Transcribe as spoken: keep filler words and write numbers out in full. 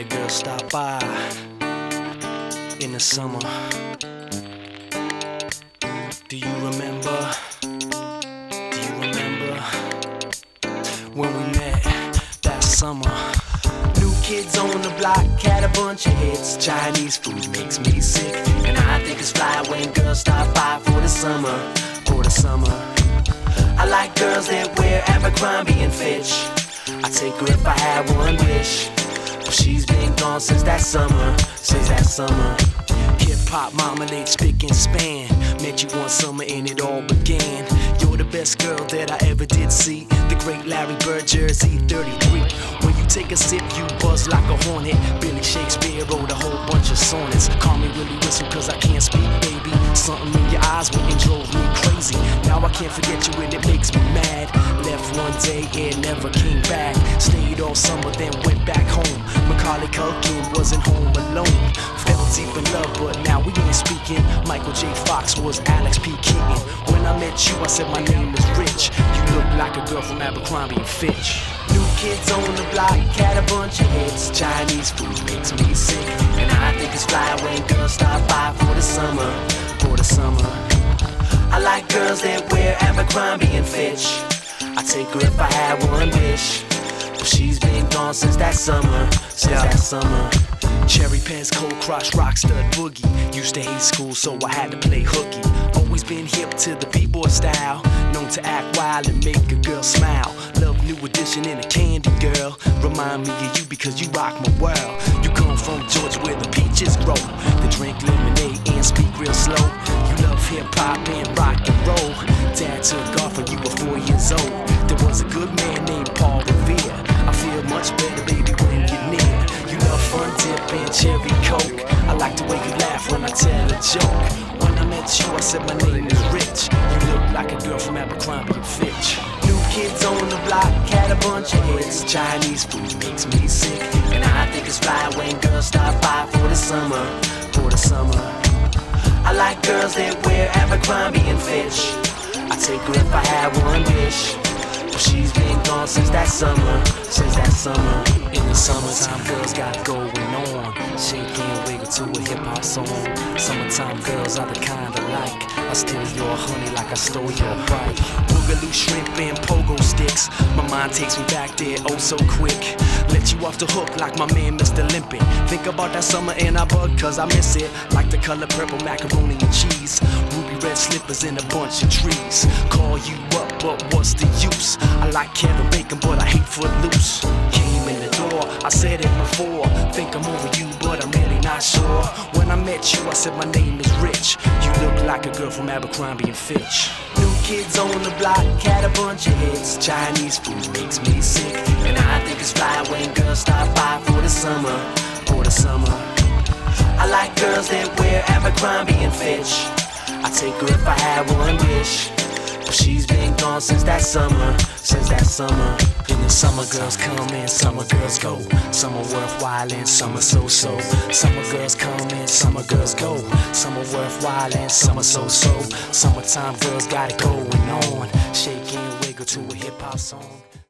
girl stop by in the summer. Do you remember? Do you remember when we met that summer? New kids on the block had a bunch of hits. Chinese food makes me sick, and I think it's fly when girls stop by for the summer, for the summer. I like girls that wear Abercrombie and Fitch. I'd take her if I had one wish, but she's been gone since that summer, since that summer. Hip-hop marmalade, spick and span. Met you one summer and it all began. You're the best girl that I ever did see. The great Larry Bird, Jersey thirty-three. When you take a sip, you buzz like a hornet. Billy Shakespeare wrote a whole bunch of sonnets. Call me Willie Whistle cause I can't speak, baby. Something in your eyes went and drove me crazy. Now I can't forget you and it makes me mad. Left one day and never came back. Stayed all summer then went back home. Macaulay Culkin wasn't home alone. Fell deep in love but now we ain't speaking. Michael J. Fox was Alex P. Keaton. When I met you I said my name is Rich. You look like a girl from Abercrombie and Fitch. New kids on the block had a bunch of hits. Chinese food makes me sick, and I think it's fly when girls stop by for the summer, for the summer. I like girls that wear Abercrombie and Fitch. I'd take her if I had one wish, but she's been gone since that summer, since yeah. that summer. Cherry Pens, cold crush, rock stud boogie. Used to hate school, so I had to play hooky. Always been hip to the b-boy style, known to act wild and make a girl smile. Love New Edition and a Candy Girl. Remind me of you because you rock my world. You come from Georgia where the peaches grow. They drink lemonade and speak real slow. You love hip-hop and rock and roll. Dad took off when you were four years old. There was a good man named Paul Revere. I feel much better, baby, when you're near. You love fun dip and cherry coke. I like the way you laugh when I tell a joke. When I met you, I said my name is Rich. You look like a girl from Abercrombie and Fitch. New kids on the block had a bunch of hits. Chinese food makes me sick, and I think it's fly when girls stop by for the summer, for the summer. I like girls that wear Abercrombie and Fitch. I'd take her if I had one wish, but she's been gone since that summer, since that summer. In the summertime, girls got it going on. Shake and wiggle to a hip-hop song. Summertime girls are the kind I like. I steal your honey like I stole your bike. Boogaloo shrimp and pogo sticks. My mind takes me back there oh so quick. Let you off the hook like my man Mister Limpin'. Think about that summer and I bug cause I miss it. Like the color purple macaroni and cheese. Ruby red slippers in a bunch of trees. Call you up, but what's the use? I like Kevin Bacon, but I hate Footloose. Came in the door, I said it before. Think I'm over you, but I'm really not sure. When I met you, I said my name is Rich. You look like a girl from Abercrombie and Fitch. New kids on the block had a bunch of hits. Chinese food makes me sick, and I think it's fly when girls stop by for the summer, for the summer. I like girls that wear Abercrombie and Fitch. I'd take her if I had one wish, but she's been gone since that summer, since that summer. In the summer girls come and summer girls go. Some are worthwhile and some are so-so. Summer girls come and summer girls go. Some are worthwhile and some are so-so. Summertime girls got it going on. Shake and wiggle to a hip-hop song.